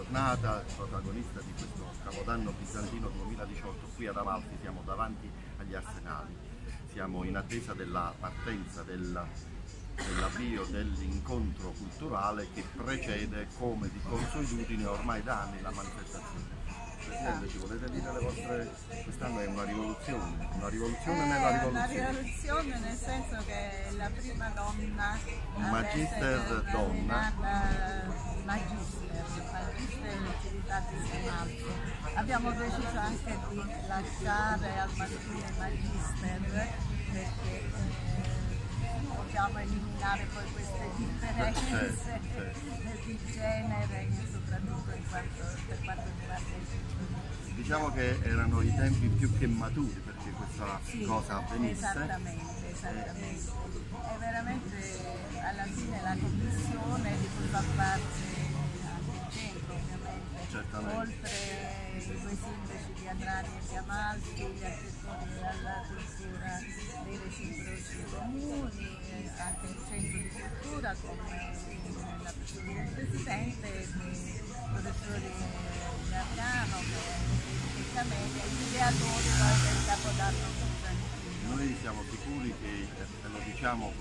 giornata protagonista di questo Capodanno bizantino 2018 qui ad Amalfi. Siamo davanti agli Arsenali, siamo in attesa della partenza dell'avvio dell'incontro culturale che precede, come di consuetudine ormai da anni, la manifestazione. Presidente, ci volete dire le vostre... Quest'anno è una rivoluzione nella rivoluzione. Una rivoluzione nel senso che è la prima donna Magister donna. Magister Civitate Amalfi. Abbiamo deciso anche di lasciare al maschile Magister perché vogliamo eliminare poi queste differenze di genere, soprattutto per quanto riguarda i figli. Diciamo che erano i tempi più che maturi perché questa cosa avvenisse. Esattamente. È veramente alla fine la commissione di cui fa parte anche il centro, ovviamente. Certamente. Oltre i due sindaci di Adrani e di Amalfi, gli assessori alla cultura dei reciproci comuni, anche il centro di cultura come la persona del presidente, i professori Giardano e Camelia, gli ideatori del Capodanno bizantino. Noi siamo sicuri che, e lo diciamo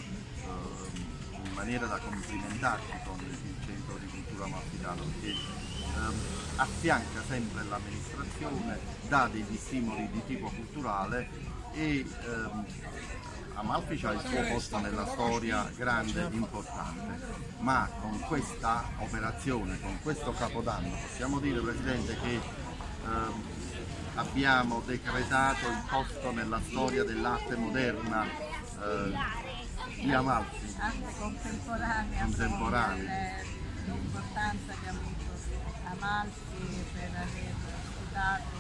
in maniera da complimentarci con il centro di cultura amalfitano, che affianca sempre l'amministrazione, dà degli stimoli di tipo culturale e Amalfi ha il suo posto nella storia grande e importante, ma con questa operazione, con questo Capodanno, possiamo dire, Presidente, che abbiamo decretato il posto nella storia dell'arte moderna di Amalfi. Arte contemporanea. L'importanza che ha avuto Amalfi per aver studiato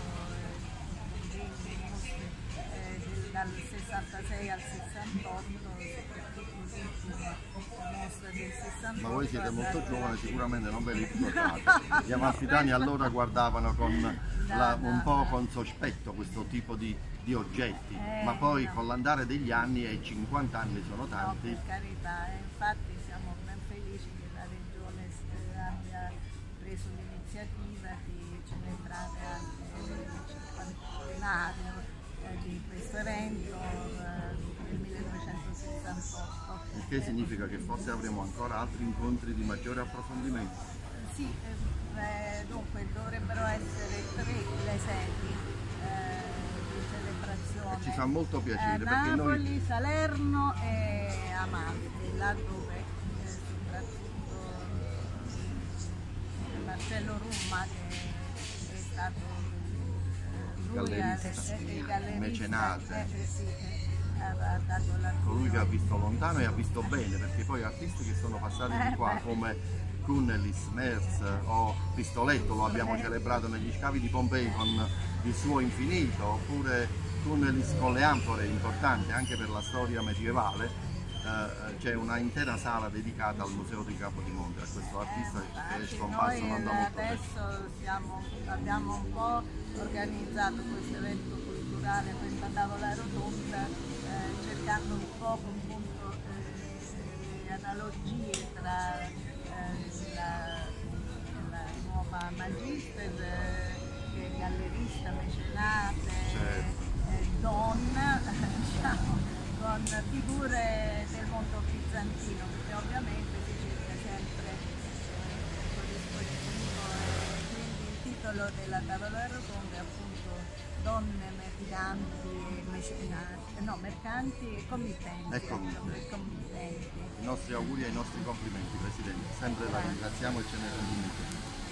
dal 66 al 68, soprattutto l'ultima mostra del 68. Ma voi siete molto giovani, sicuramente non ve li ricordate. Gli amalfitani allora guardavano un po' con sospetto questo tipo di oggetti, ma poi con l'andare degli anni, e 50 anni sono tanti. No, per carità, infatti siamo ben felici che la Regione abbia preso l'iniziativa di celebrare anche il 50° di questo evento del 1968. Il che significa che forse avremo ancora altri incontri di maggiore approfondimento. Sì, dunque dovrebbero essere 3 le sedi di celebrazione. E ci fa molto piacere perché Napoli, noi... Salerno e Amalfi, laddove soprattutto Marcello Rumma, che è stato gallerista, mecenate, ha dato la colui che ha visto lontano e ha visto bene, perché poi artisti che sono passati di qua come Cunnelis, Merz o Pistoletto, lo abbiamo celebrato negli scavi di Pompei con il suo Infinito, oppure Cunnelis con le anfore, importante anche per la storia medievale. C'è una intera sala dedicata al Museo di Capodimonte, a questo artista che è scomparso non da molto tempo. Adesso abbiamo un po' organizzato questo evento culturale, questa tavola rotonda, cercando un po' appunto le analogie tra la nuova Magister, che è gallerista, mecenate, donna, diciamo, con figure del mondo bizantino, perché ovviamente si cerca sempre questo dispositivo, quindi il titolo della tavola rotonda è appunto donne mercanti e committenti. I nostri auguri e i nostri complimenti, Presidente, sempre la ringraziamo e ce ne rendiamo.